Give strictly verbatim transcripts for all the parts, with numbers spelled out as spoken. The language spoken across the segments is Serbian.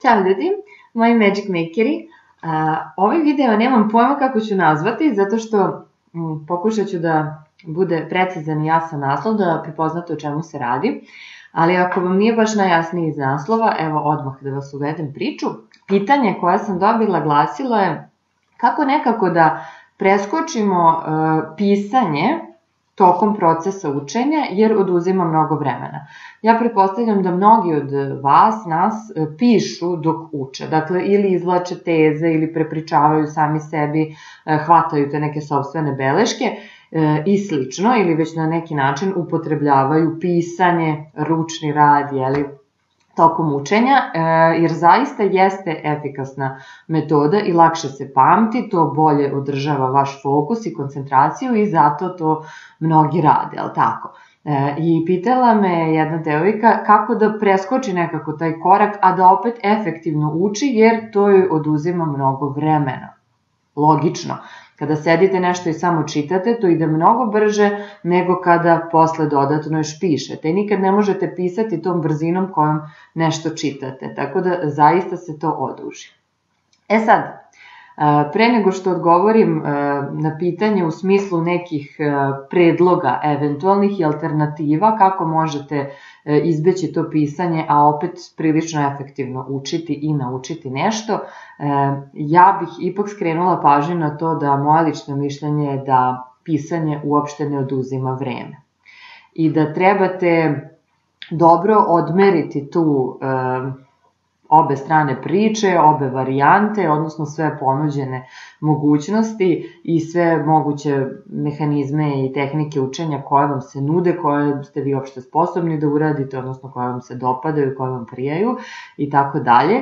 Ćao ljudi, moji Magic Makeri. Ovaj video nemam pojma kako ću nazvati, zato što pokušat ću da bude precizan i jasan naslov, da prepoznate o čemu se radi. Ali ako vam nije baš najjasniji iz naslova, evo odmah da vas uvedem priču. Pitanje koje sam dobila glasilo je kako nekako da preskočimo pisanje tokom procesa učenja, jer oduzima mnogo vremena. Ja pretpostavljam da mnogi od vas, nas, pišu dok uče. Dakle, ili izvlače teze, ili prepričavaju sami sebi, hvataju te neke sopstvene beleške i slično, ili već na neki način upotrebljavaju pisanje, ručni rad, jeli, tokom učenja, jer zaista jeste efikasna metoda i lakše se pamti, to bolje održava vaš fokus i koncentraciju i zato to mnogi rade, ali tako? I pitala me jedna devojka kako da preskoči nekako taj korak, a da opet efektivno uči, jer to joj oduzima mnogo vremena. Logično. Kada sedite nešto i samo čitate, to ide mnogo brže nego kada posle dodatno još pišete. I nikad ne možete pisati tom brzinom kojom nešto čitate, tako da zaista se to oduži. E sad, pre nego što odgovorim na pitanje u smislu nekih predloga eventualnih i alternativa kako možete izbeći to pisanje, a opet prilično efektivno učiti i naučiti nešto, ja bih ipak skrenula pažnju na to da moje lično mišljenje je da pisanje uopšte ne oduzima vreme. I da trebate dobro odmeriti tu obe strane priče, obe varijante, odnosno sve ponuđene mogućnosti i sve moguće mehanizme i tehnike učenja koje vam se nude, koje ste vi uopšte sposobni da uradite, odnosno koje vam se dopadaju, koje vam prijaju i tako dalje.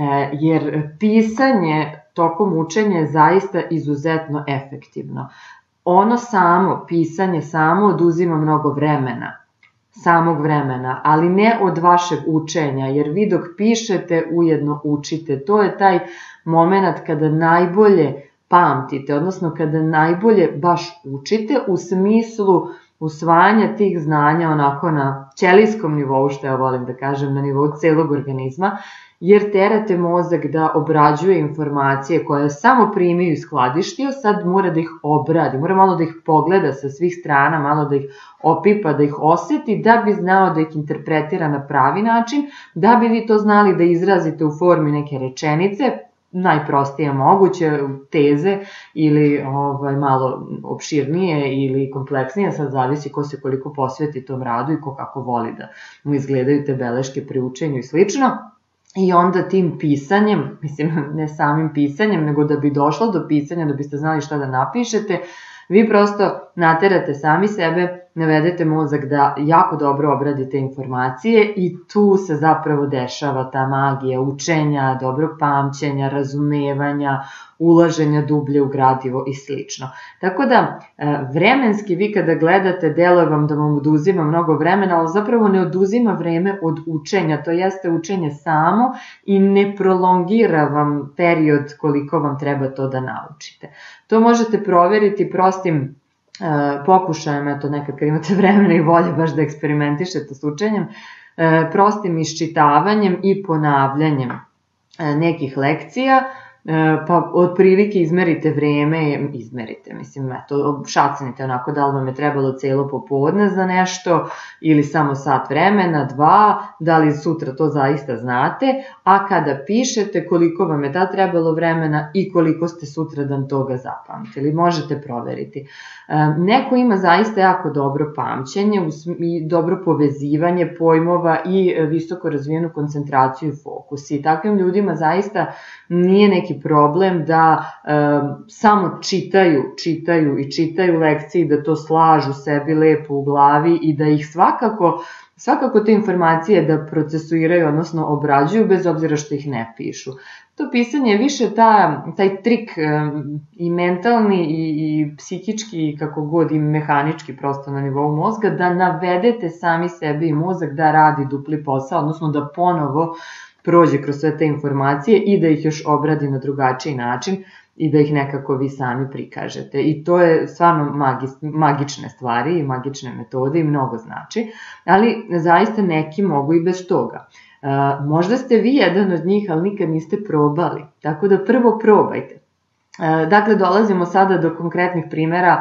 Jer pisanje tokom učenja je zaista izuzetno efektivno. Ono samo, pisanje samo oduzima mnogo vremena. samog vremena, ali ne od vašeg učenja, jer vi dok pišete ujedno učite. To je taj moment kada najbolje pamtite, odnosno kada najbolje baš učite u smislu usvajanja tih znanja onako na ćelijskom nivou, što ja volim da kažem, na nivou celog organizma, jer terate mozak da obrađuje informacije koje je samo primio i skladištio, sad mora da ih obradi, mora malo da ih pogleda sa svih strana, malo da ih opipa, da ih oseti, da bi znao da ih interpretira na pravi način, da bi vi to znali da izrazite u formi neke rečenice, najprostije moguće, teze ili ovaj, malo opširnije ili kompleksnije, sad zavisi ko se koliko posveti tom radu i ko kako voli da mu izgledaju te beleške pri učenju i slično. I onda tim pisanjem, mislim ne samim pisanjem, nego da bi došlo do pisanja, da biste znali šta da napišete, vi prosto naterate sami sebe, navedete mozak da jako dobro obradite informacije i tu se zapravo dešava ta magija učenja, dobrog pamćenja, razumevanja, ulaženja dublje u gradivo i slično. Tako da, vremenski vi kada gledate, deluje vam da vam oduzima mnogo vremena, ali zapravo ne oduzima vreme od učenja, to jeste učenje samo i ne prolongira vam period koliko vam treba to da naučite. To možete proveriti prostim pokušajem, eto nekad kad imate vremena i volje baš da eksperimentišete s učenjem, prostim iščitavanjem i ponavljanjem nekih lekcija, pa otprilike izmerite vreme, izmerite, mislim, eto, šacenite onako da li vam je trebalo celo popodne za nešto ili samo sat vremena, dva, da li sutra to zaista znate, a kada pišete koliko vam je tad trebalo vremena i koliko ste sutradan toga zapamtili, možete proveriti. Neko ima zaista jako dobro pamćenje i dobro povezivanje pojmova i visoko razvijenu koncentraciju i fokus. I takvim ljudima zaista nije neki problem da samo čitaju, čitaju i čitaju lekcije, da to slažu sebi lepo u glavi i da ih svakako, svakako te informacije da procesuiraju, odnosno obrađuju, bez obzira što ih ne pišu. To pisanje je više ta, taj trik i mentalni i psihički, kako god i mehanički prosto na nivou mozga, da navedete sami sebi i mozak da radi dupli posao, odnosno da ponovo prođe kroz sve te informacije i da ih još obradi na drugačiji način i da ih nekako vi sami prikažete. I to je stvarno magične stvari i magične metode i mnogo znači, ali zaista neki mogu i bez toga. Možda ste vi jedan od njih, ali nikad niste probali, tako da prvo probajte. Dakle, dolazimo sada do konkretnih primjera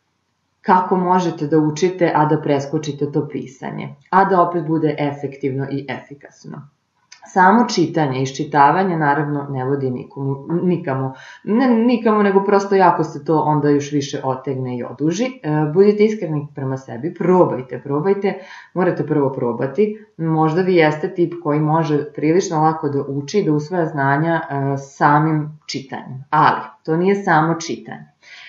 kako možete da učite, a da preskočite to pisanje, a da opet bude efektivno i efikasno. Samo čitanje, iščitavanje naravno ne vodi nikomu, nikamo, ne nikamo, nego prosto jako se to onda još više otegne i oduži. Budite iskreni prema sebi, probajte, probajte, morate prvo probati. Možda vi jeste tip koji može prilično lako da uči, da usvaja znanja samim čitanjem, ali to nije samo čitanje.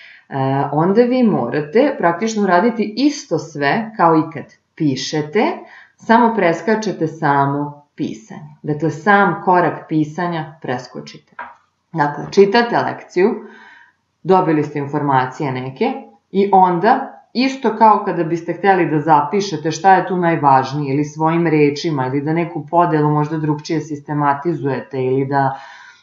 Onda vi morate praktično uraditi isto sve kao i kad pišete, samo preskačete samo pisanje. Dakle, sam korak pisanja preskočite. Dakle, čitate lekciju, dobili ste informacije neke i onda, isto kao kada biste htjeli da zapišete šta je tu najvažnije ili svojim rečima ili da neku podelu možda drugčije sistematizujete ili da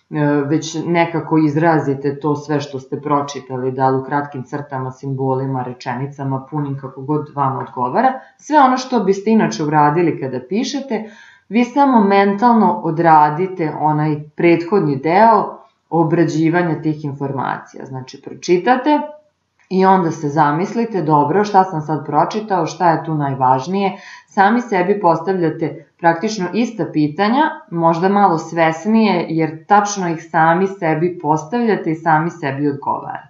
već nekako izrazite to sve što ste pročitali, da li u kratkim crtama, simbolima, rečenicama, punim kako god vam odgovara, sve ono što biste inače uradili kada pišete, vi samo mentalno odradite onaj prethodni deo obrađivanja tih informacija. Znači, pročitate i onda se zamislite, dobro, šta sam sad pročitao, šta je tu najvažnije, sami sebi postavljate praktično ista pitanja, možda malo svesnije, jer tačno ih sami sebi postavljate i sami sebi odgovarate.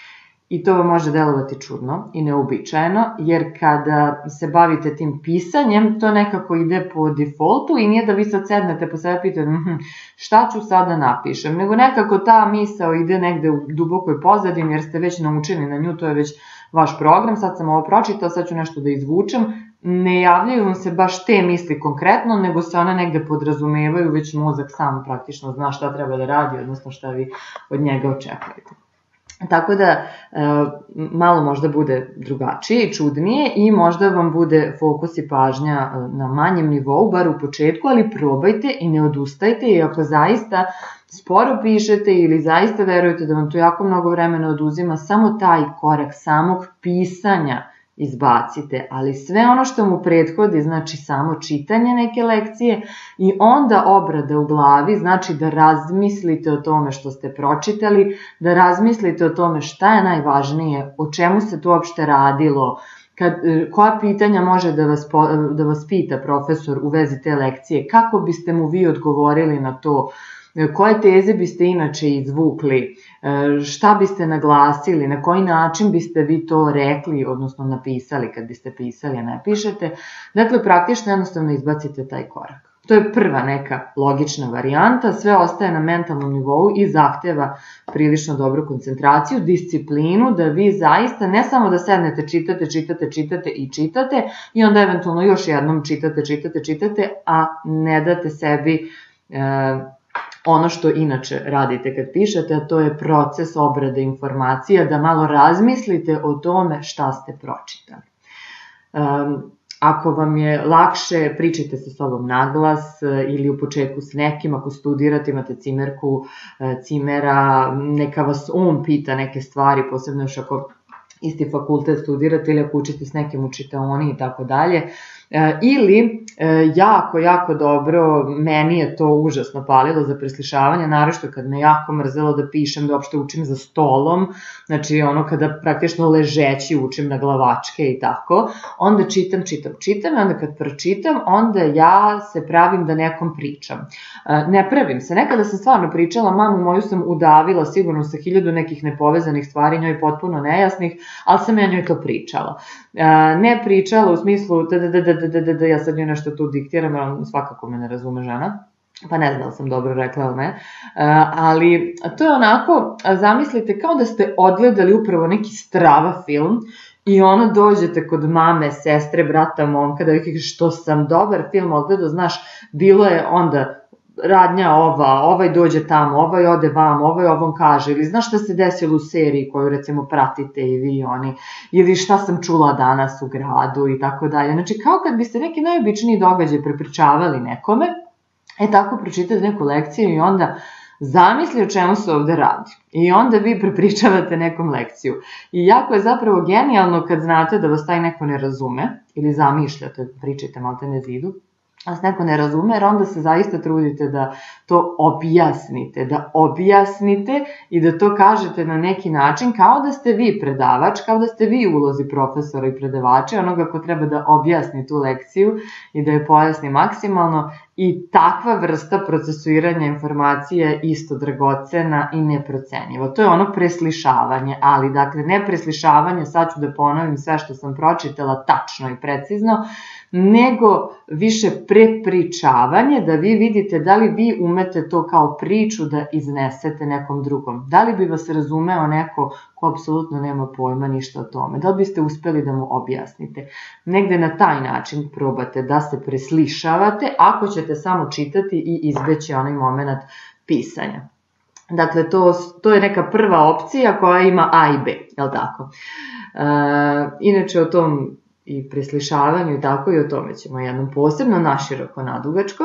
I to vam može delovati čudno i neobičajeno, jer kada se bavite tim pisanjem, to nekako ide po defaultu i nije da vi sad sednete po sebe i pitate hm, šta ću sada napišem, nego nekako ta misao ide negde u dubokoj pozadini jer ste već naučili na nju, to je već vaš program, sad sam ovo pročitao, sad ću nešto da izvučem, ne javljaju vam se baš te misli konkretno, nego se one negde podrazumevaju, već mozak sam praktično zna šta treba da radi, odnosno šta vi od njega očekujete. Tako da malo možda bude drugačije i čudnije i možda vam bude fokus i pažnja na manjem nivou, bar u početku, ali probajte i ne odustajte i ako zaista sporo pišete ili zaista verujete da vam to jako mnogo vremena oduzima, samo taj korak samog pisanja izbacite, ali sve ono što mu prethodi, znači samo čitanje neke lekcije i onda obrada u glavi, znači da razmislite o tome što ste pročitali, da razmislite o tome šta je najvažnije, o čemu se tu uopšte radilo, kad, koja pitanja može da vas, da vas pita profesor u vezi te lekcije, kako biste mu vi odgovorili na to, koje teze biste inače izvukli, šta biste naglasili, na koji način biste vi to rekli, odnosno napisali kad biste pisali, a ne pišete. Dakle, praktično jednostavno izbacite taj korak. To je prva neka logična varijanta, sve ostaje na mentalnom nivou i zahteva prilično dobru koncentraciju, disciplinu, da vi zaista ne samo da sednete, čitate, čitate, čitate i čitate i onda eventualno još jednom čitate, čitate, čitate, a ne date sebi ono što inače radite kad pišete, a to je proces obrade informacija, da malo razmislite o tome šta ste pročitali. Ako vam je lakše, pričajte sa sobom naglas ili u početku s nekim, ako studirate, imate cimerku, cimera, neka vas on pita neke stvari, posebno još ako isti fakultet studirate ili ako učite s nekim u čitaoni i tako dalje. Ili, jako, jako dobro, meni je to užasno palilo za preslišavanje, naročito kad me jako mrzelo da pišem, da uopšte učim za stolom, znači ono kada praktično ležeći učim na glavačke i tako, onda čitam, čitam, čitam i onda kad pročitam, onda ja se pravim da nekom pričam. Ne pravim se, nekada sam stvarno pričala, mamu moju sam udavila sigurno sa hiljadu nekih nepovezanih stvari, njoj potpuno nejasnih, ali sam ja njoj to pričala. Ne pričala u smislu da, da, da, da, da, da, da ja sad njoj nešto tu diktiram, ali svakako me ne razume žena, pa ne znam da sam dobro rekla ili ne, ali to je onako, zamislite kao da ste odgledali upravo neki strava film i ono dođete kod mame, sestre, brata, momka, da vi kažete što sam dobar film odgledao, znaš, bilo je onda radnja ova, ovaj dođe tamo, ovaj ode vam, ovaj ovom kaže, ili znaš šta se desilo u seriji koju recimo pratite i vi oni, ili šta sam čula danas u gradu i tako dalje. Znači kao kad biste neki najobičniji događaj prepričavali nekome, e tako pročitate neku lekciju i onda zamisli o čemu se ovde radi. I onda vi prepričavate nekom lekciju. I jako je zapravo genijalno kad znate da vas taj neko ne razume, ili zamišljate, pričajte malte ne zidu, vas neko ne razume, jer onda se zaista trudite da to objasnite, da objasnite i da to kažete na neki način kao da ste vi predavač, kao da ste vi u ulozi profesora i predavača, onoga ko treba da objasni tu lekciju i da je pojasni maksimalno, i takva vrsta procesuiranja informacije je isto dragocena i neprocenjiva. To je ono preslišavanje, ali dakle ne preslišavanje, sad ću da ponovim sve što sam pročitala tačno i precizno, nego više prepričavanje, da vi vidite da li vi umete to kao priču da iznesete nekom drugom. Da li bi vas razumeo neko ko apsolutno nema pojma ništa o tome? Da li biste uspeli da mu objasnite? Negde na taj način probate da se preslišavate, ako ćete samo čitati i izbeći onaj moment pisanja. Dakle, to, to je neka prva opcija koja ima A i B, je li tako? E, inače, o tom i preslišavanju i tako, i o tome ćemo jednom posebno, naširoko, nadugačko.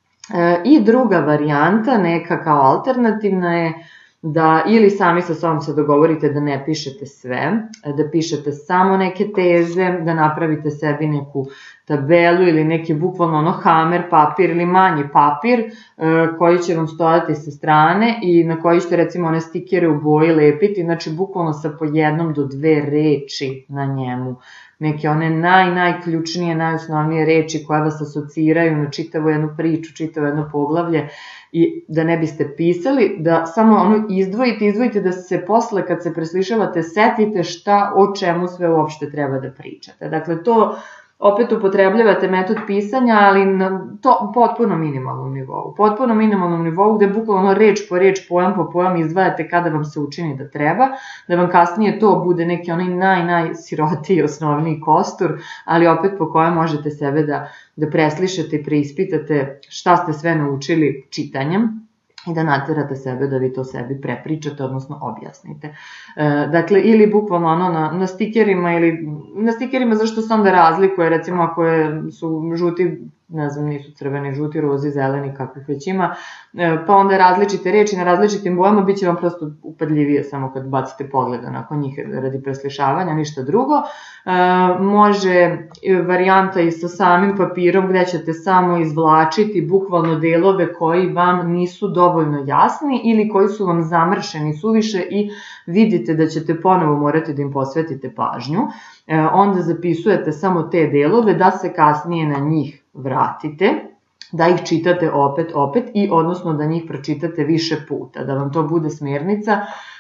E, I druga varijanta, neka kao alternativna, je da ili sami sa sobom se dogovorite da ne pišete sve, da pišete samo neke teze, da napravite sebi neku tabelu ili neki bukvalno ono hamer papir ili manji papir e, koji će vam stojati sa strane i na koji ćete recimo one stikere u boji lepiti, znači bukvalno sa po jednom do dve reči na njemu. Neke one naj, najključnije, najosnovnije reči koje vas asociraju na čitavu jednu priču, čitavu jedno poglavlje, i da ne biste pisali, da samo ono izdvojite, izdvojite da se posle kad se preslišavate setite šta, o čemu sve uopšte treba da pričate. Dakle, to opet upotrebljavate metod pisanja, ali na to potpuno minimalnom nivou. Potpuno minimalnom nivou gde bukvalno reč po reč, pojam po pojam izdvajate kada vam se učini da treba, da vam kasnije to bude neki onaj naj, najsirotiji osnovni kostur, ali opet po kojem možete sebe da, da preslišete i preispitate šta ste sve naučili čitanjem i da naterate sebe da vi to sebi prepričate, odnosno objasnite. E, dakle, ili bukvalno ono na, na stikerima, ili na stikerima zašto se onda razlikuje, recimo ako je, su žuti, ne znam, nisu crveni, žuti, rozi, zeleni, kakvih već ima, e, pa onda različite reči na različitim bojama, bit će vam prosto upadljivije samo kad bacite pogled nakon njih radi preslišavanja, ništa drugo. E, može varijanta i sa samim papirom gde ćete samo izvlačiti bukvalno delove koji vam nisu dovoljno jasni ili koji su vam zamršeni suviše i vidite da ćete ponovo morati da im posvetite pažnju. E, onda zapisujete samo te delove da se kasnije na njih vratite, da ih čitate opet, opet i odnosno da njih pročitate više puta, da vam to bude smernica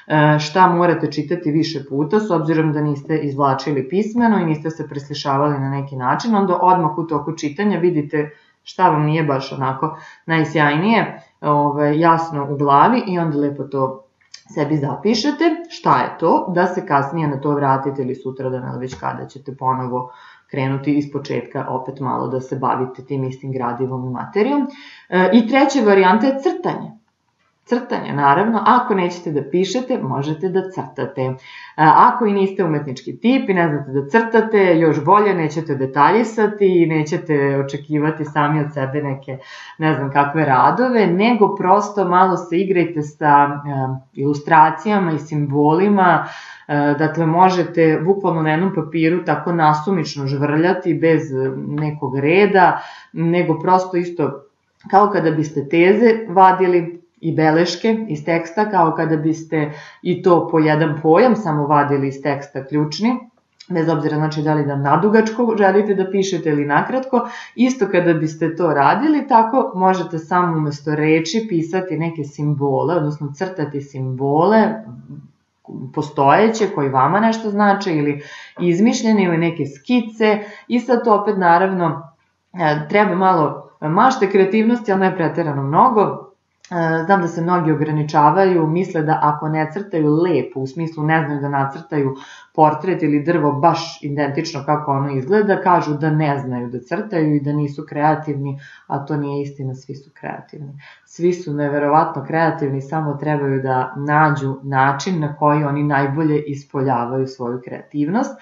šta morate čitati više puta, s obzirom da niste izvlačili pismeno i niste se preslišavali na neki način, onda odmah u toku čitanja vidite šta vam nije baš onako najsjajnije, ovaj, jasno u glavi i onda lepo to sebi zapišete, šta je to, da se kasnije na to vratite ili sutra da već kada ćete ponovo krenuti iz početka opet malo da se bavite tim istim gradivom i materijom. I treća varijanta je crtanje. Crtanje, naravno, ako nećete da pišete, možete da crtate. Ako i niste umetnički tip i ne znate da crtate, još bolje, nećete detaljisati i nećete očekivati sami od sebe neke, ne znam kakve radove, nego prosto malo se igrajte sa ilustracijama i simbolima. Dakle, možete bukvalno na jednom papiru tako nasumično žvrljati bez nekog reda, nego prosto isto kao kada biste teze vadili i beleške iz teksta, kao kada biste i to po jedan pojam samo vadili iz teksta ključni, bez obzira znači da li da nadugačko želite da pišete ili nakratko, isto kada biste to radili, tako možete samo umesto reči pisati neke simbole, odnosno crtati simbole postojeće koji vama nešto znače ili izmišljene ili neke skice i sad to opet naravno treba malo mašte kreativnosti, ali ne preterano mnogo. Znam da se mnogi ograničavaju, misle da ako ne crtaju lepo, u smislu ne znaju da nacrtaju portret ili drvo baš identično kako ono izgleda, kažu da ne znaju da crtaju i da nisu kreativni, a to nije istina, svi su kreativni. Svi su neverovatno kreativni, samo trebaju da nađu način na koji oni najbolje ispoljavaju svoju kreativnost.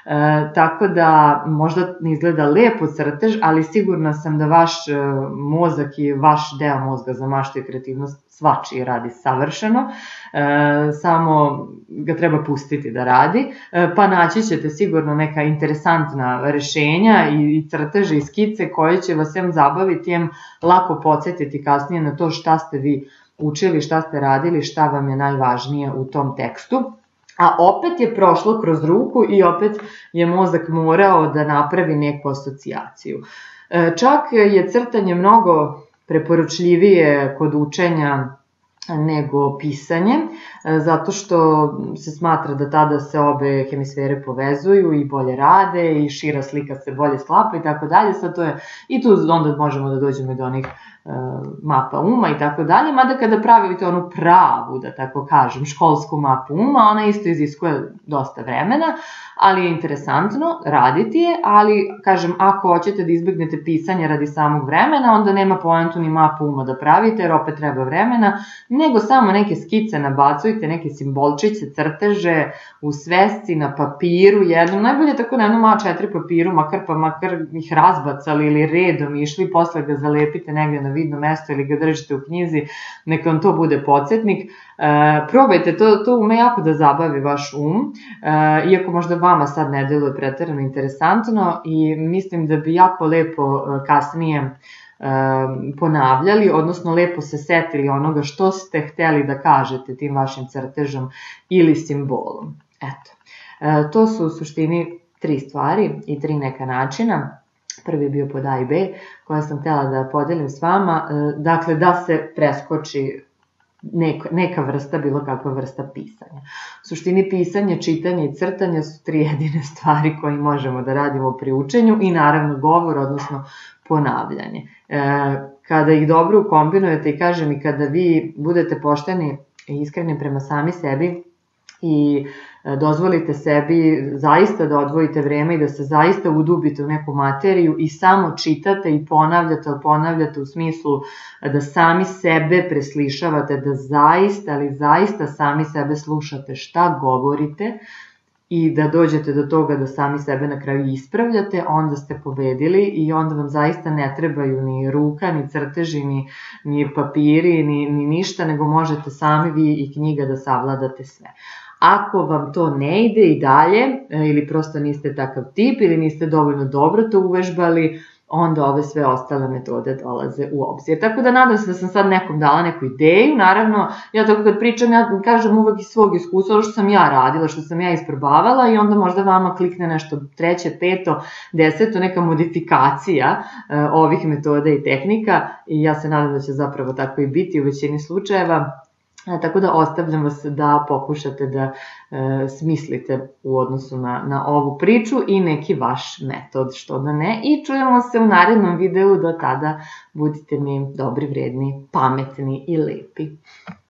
E, tako da možda ne izgleda lepo crtež, ali sigurna sam da vaš e, mozak i vaš deo mozga za maštu i kreativnost svačiji radi savršeno, e, samo ga treba pustiti da radi, e, pa naći ćete sigurno neka interesantna rešenja i, i crteže i skice koje će vas sem zabaviti, em lako podsjetiti kasnije na to šta ste vi učili, šta ste radili, šta vam je najvažnije u tom tekstu. A opet je prošlo kroz ruku i opet je mozak morao da napravi neku asocijaciju. Čak je crtanje mnogo preporučljivije kod učenja nego pisanje, zato što se smatra da tada se obe hemisfere povezuju i bolje rade i šira slika se bolje sklapa i tako dalje. Sad to je, i tu onda možemo da dođemo do onih mapa uma i tako dalje, mada kada pravite onu pravu, da tako kažem, školsku mapu uma, ona isto iziskuje dosta vremena, ali je interesantno raditi je, ali kažem, ako hoćete da izbegnete pisanje radi samog vremena, onda nema poentu ni mapu uma da pravite, jer opet treba vremena, nego samo neke skice nabacujte, neke simbolčiće, crteže u svesci, na papiru, jednom, najbolje tako na jednom A četiri papiru, makar pa makar ih razbacali ili redom išli, posle ga zalepite negde na vidno mesto ili ga držite u knjizi, neka vam to bude podsjetnik. E, probajte, to, to ume jako da zabavi vaš um, e, iako možda vama sad ne deluje preterano interesantno i mislim da bi jako lepo kasnije ponavljali, odnosno lepo se setili onoga što ste hteli da kažete tim vašim crtežom ili simbolom. Eto, e, to su u suštini tri stvari i tri neka načina. Prvi je bio pod A i B, koja sam htjela da podelim s vama, dakle da se preskoči neka, neka vrsta, bilo kakva vrsta pisanja. U suštini pisanje, čitanje i crtanje su tri jedine stvari koje možemo da radimo pri učenju i naravno govor, odnosno ponavljanje. E, kada ih dobro ukombinujete i kažem i kada vi budete pošteni i iskreni prema sami sebi i dozvolite sebi zaista da odvojite vreme i da se zaista udubite u neku materiju i samo čitate i ponavljate, ali ponavljate u smislu da sami sebe preslišavate, da zaista, ali zaista sami sebe slušate šta govorite i da dođete do toga da sami sebe na kraju ispravljate, onda ste pobedili i onda vam zaista ne trebaju ni ruka, ni crteži, ni, ni papiri, ni, ni ništa, nego možete sami vi i knjiga da savladate sve. Ako vam to ne ide i dalje, ili prosto niste takav tip, ili niste dovoljno dobro to uvežbali, onda ove sve ostale metode dolaze u obzir. Tako da nadam se da sam sad nekom dala neku ideju, naravno, ja tako kad pričam, ja kažem uvek iz svog iskustva, ono što sam ja radila, što sam ja isprobavala i onda možda vama klikne nešto treće, peto, deseto, neka modifikacija ovih metoda i tehnika i ja se nadam da će zapravo tako i biti u većini slučajeva. Tako da ostavljam vas da pokušate da e, smislite u odnosu na, na ovu priču i neki vaš metod, što da ne. I čujemo se u narednom videu, do tada budite mi dobri, vredni, pametni i lepi.